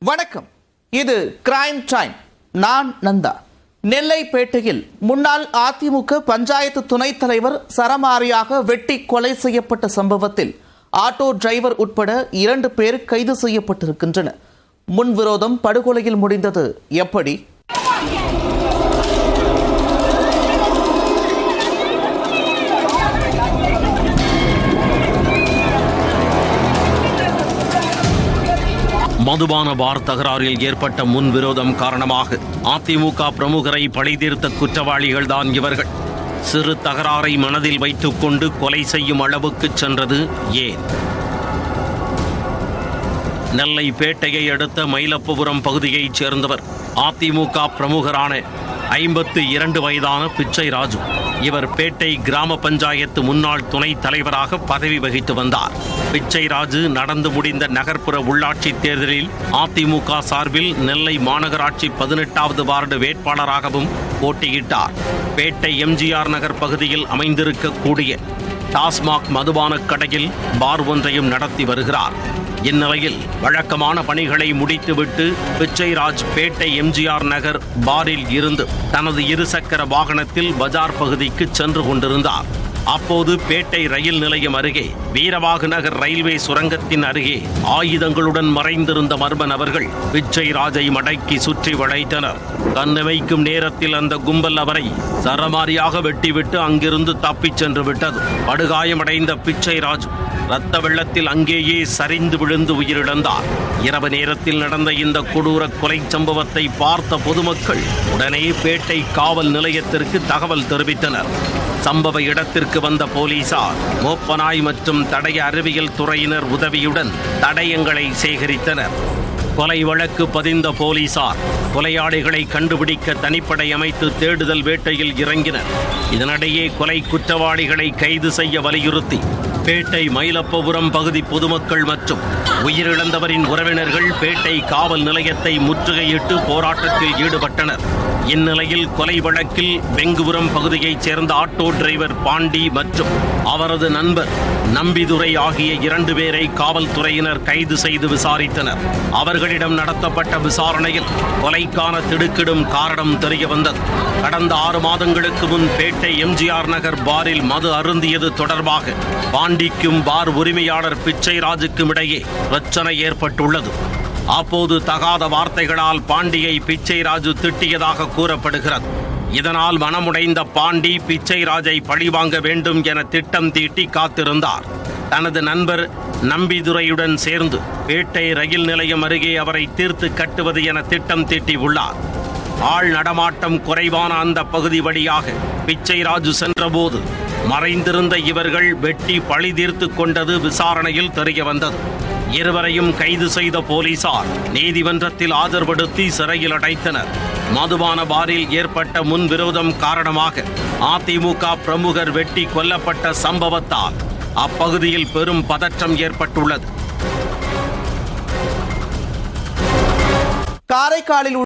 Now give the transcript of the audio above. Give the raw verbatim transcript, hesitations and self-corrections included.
வணக்கம். இது crime time. நான் நந்தா. நெல்லைப்பேட்டையில் முன்னாள் அதிமுக பஞ்சாயத்து துணைத் தலைவர் சரமாரியாக வெட்டி கொலை செய்யப்பட்ட சம்பவத்தில் ஆட்டோ டிரைவர் உட்பட இரண்டு பேர் கைது செய்யப்பட்டிருக்கின்றனர். முன்விரோதம் படுகொலையில் முடிந்தது எப்படி? மதுபான பார் தகராறில் ஏற்பட்ட முன்விரோதம் காரணமாக அதிமுக பிரமுகரை பழிதீர்த்த குற்றவாளிகள்தான் இவர்கள். சிறு தகராறை மனதில் வைத்துக் கொண்டு கொலை செய்யும் அளவுக்கு சென்றது ஏன்? நெல்லைப்பேட்டையை அடுத்த மயிலப்பபுரம் பகுதியைச் சேர்ந்தவர் அதிமுக பிரமுகரான ஐம்பத்து இரண்டு வயதான பிச்சை ராஜு. இவர் பேட்டை கிராம பஞ்சாயத்து முன்னாள் துணைத் தலைவராக பதவி வகித்து வந்தார். பிச்சை ராஜு நடந்து முடிந்த நகர்ப்புற உள்ளாட்சி தேர்தலில் அதிமுக சார்பில் நெல்லை மாநகராட்சி பதினெட்டாவது வார்டு வேட்பாளராகவும் போட்டியிட்டார். பேட்டை எம்ஜிஆர் நகர் பகுதியில் அமைந்திருக்கக்கூடிய டாஸ்மாக் மதுபான கடையில் பார் ஒன்றையும் நடத்தி வருகிறார். இந்நிலையில் வழக்கமான பணிகளை முடித்துவிட்டு பிச்சைராஜ் பேட்டை எம்ஜிஆர் நகர் பாரில் இருந்து தனது இருசக்கர வாகனத்தில் பஜார் பகுதிக்கு சென்று கொண்டிருந்தார். அப்போது பேட்டை ரயில் நிலையம் அருகே வீரவாகு நகர் ரயில்வே சுரங்கத்தின் அருகே ஆயுதங்களுடன் மறைந்திருந்த மர்ம நபர்கள் பிச்சை ராஜை மடக்கி சுற்றி வளைத்தனர். கண்ணிமைக்கும் நேரத்தில் அந்த கும்பல் அவரை சரமாரியாக வெட்டிவிட்டு அங்கிருந்து தப்பிச் சென்று விட்டது. படுகாயமடைந்த பிச்சை ராஜு ரத்த வெள்ளத்தில் அங்கேயே சரிந்து விழுந்து உயிரிழந்தார். இரவு நேரத்தில் நடந்த இந்த கொடூர கொலை சம்பவத்தை பார்த்த பொதுமக்கள் உடனே பேட்டை காவல் நிலையத்திற்கு தகவல் தெரிவித்தனர். சம்பவ இடத்திற்கு வந்த போலீசார் மோப்பனாய் மற்றும் தடய அறிவியல் துறையினர் உதவியுடன் தடயங்களை சேகரித்தனர். கொலை வழக்கு பதிந்த போலீசார் கொலையாளிகளை கண்டுபிடிக்க தனிப்படை அமைத்து தேடுதல் வேட்டையில் இறங்கினர். இதனிடையே கொலை குற்றவாளிகளை கைது செய்ய வலியுறுத்தி பேட்டை மயிலப்பபுரம் பகுதி பொதுமக்கள் மற்றும் உயிரிழந்தவரின் உறவினர்கள் பேட்டை காவல் நிலையத்தை முற்றுகையிட்டு போராட்டத்தில் ஈடுபட்டனர். இந்நிலையில் கொலை வழக்கில் வெங்குபுரம் பகுதியைச் சேர்ந்த ஆட்டோ டிரைவர் பாண்டி மற்றும் அவரது நண்பர் நம்பிதுரை ஆகிய இரண்டு பேரை காவல்துறையினர் கைது செய்து விசாரித்தனர். அவர்களிடம் நடத்தப்பட்ட விசாரணையில் கொலைக்கான திடுக்கிடும் காரணம் தெரிய வந்தது. கடந்த ஆறு மாதங்களுக்கு முன் பேட்டை எம்ஜிஆர் நகர் பாரில் மது அருந்தியது தொடர்பாக பாண்டிக்கும் பார் உரிமையாளர் பிச்சை ராஜுக்கும் இடையே பிரச்சனை ஏற்பட்டுள்ளது. அப்போது தகாத வார்த்தைகளால் பாண்டியை பிச்சை ராஜு திட்டியதாக கூறப்படுகிறது. இதனால் மனமுடைந்த பாண்டி பிச்சை ராஜை பழிவாங்க வேண்டும் என திட்டம் தீட்டி காத்திருந்தார். தனது நண்பர் நம்பிதுரையுடன் சேர்ந்து பேட்டை ரயில் நிலையம் அருகே அவரை தீர்த்து கட்டுவது என திட்டம் தீட்டியுள்ளார். ஆள் நடமாட்டம் குறைவான அந்த பகுதி வழியாக பிச்சை ராஜு சென்றபோது மறைந்திருந்த இவர்கள் வெட்டி பழி தீர்த்து கொண்டது விசாரணையில் தெரிய வந்தது. இருவரையும் கைது செய்த போலீசார் நீதிமன்றத்தில் ஆஜர்படுத்தி சிறையில் அடைத்தனர். மதுபான பாரில் ஏற்பட்ட முன்விரோதம் காரணமாக அதிமுக பிரமுகர் வெட்டி கொல்லப்பட்ட சம்பவத்தால் அப்பகுதியில் பெரும் பதற்றம் ஏற்பட்டுள்ளது. காரைக்காலில்